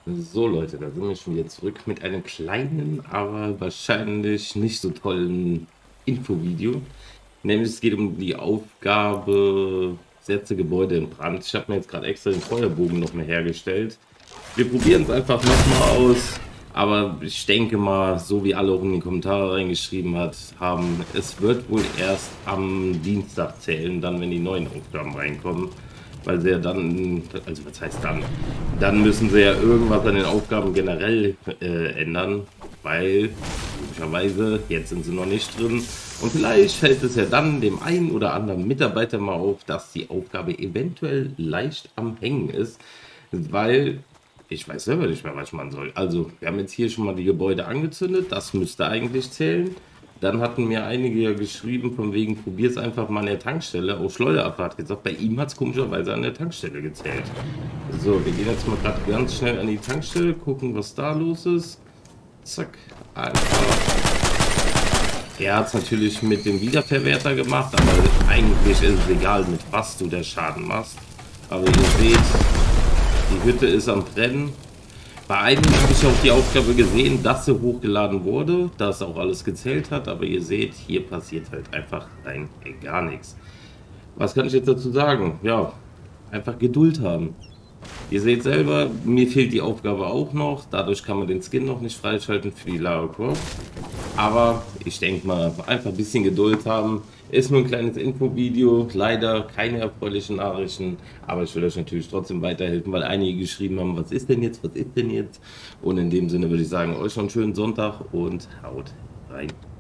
So Leute, da sind wir schon wieder zurück mit einem kleinen, aber wahrscheinlich nicht so tollen Infovideo. Nämlich es geht um die Aufgabe, setze Gebäude in Brand. Ich habe mir jetzt gerade extra den Feuerbogen noch mehr hergestellt. Wir probieren es einfach nochmal aus. Aber ich denke mal, so wie alle auch in die Kommentare reingeschrieben haben, es wird wohl erst am Dienstag zählen, dann wenn die neuen Aufgaben reinkommen. Weil sie ja dann, also was heißt dann? Dann müssen sie ja irgendwas an den Aufgaben generell ändern, weil logischerweise jetzt sind sie noch nicht drin. Und vielleicht fällt es ja dann dem einen oder anderen Mitarbeiter mal auf, dass die Aufgabe eventuell leicht am Hängen ist, weil ich weiß selber nicht mehr, was ich machen soll. Also, wir haben jetzt hier schon mal die Gebäude angezündet, das müsste eigentlich zählen. Dann hatten mir einige ja geschrieben, von wegen, probier es einfach mal an der Tankstelle. Auch Schleuderabfahrt hat gesagt, bei ihm hat es komischerweise an der Tankstelle gezählt. So, wir gehen jetzt mal gerade ganz schnell an die Tankstelle, gucken, was da los ist. Zack, einfach. Er hat es natürlich mit dem Wiederverwerter gemacht, aber eigentlich ist es egal, mit was du der Schaden machst. Aber ihr seht, die Hütte ist am Brennen. Bei einigen habe ich auch die Aufgabe gesehen, dass sie hochgeladen wurde, dass auch alles gezählt hat, aber ihr seht, hier passiert halt einfach rein gar nichts. Was kann ich jetzt dazu sagen? Ja, einfach Geduld haben. Ihr seht selber, mir fehlt die Aufgabe auch noch, dadurch kann man den Skin noch nicht freischalten für die Lara Croft. Aber ich denke mal, einfach ein bisschen Geduld haben. Ist nur ein kleines Infovideo, leider keine erfreulichen Nachrichten, aber ich will euch natürlich trotzdem weiterhelfen, weil einige geschrieben haben, was ist denn jetzt, was ist denn jetzt? Und in dem Sinne würde ich sagen, euch noch einen schönen Sonntag und haut rein.